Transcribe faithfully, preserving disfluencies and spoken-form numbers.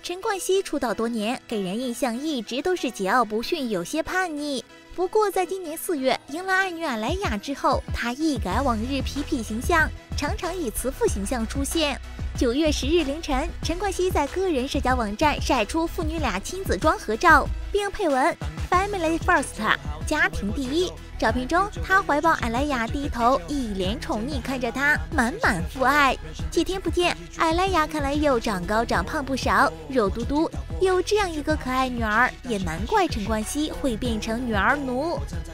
陈冠希出道多年，给人印象一直都是桀骜不驯，有些叛逆。不过，在今年四月迎来爱女艾莱雅之后，他一改往日痞痞形象，常常以慈父形象出现。九月十日凌晨，陈冠希在个人社交网站晒出父女俩亲子装合照，并配文 “Family First”， 家庭第一。照片中，他怀抱艾莱雅，低头，一脸宠溺看着她，满满父爱。几天不见，艾莱雅看来又长高长胖不少，肉嘟嘟。有这样一个可爱女儿，也难怪陈冠希会变成女儿奴。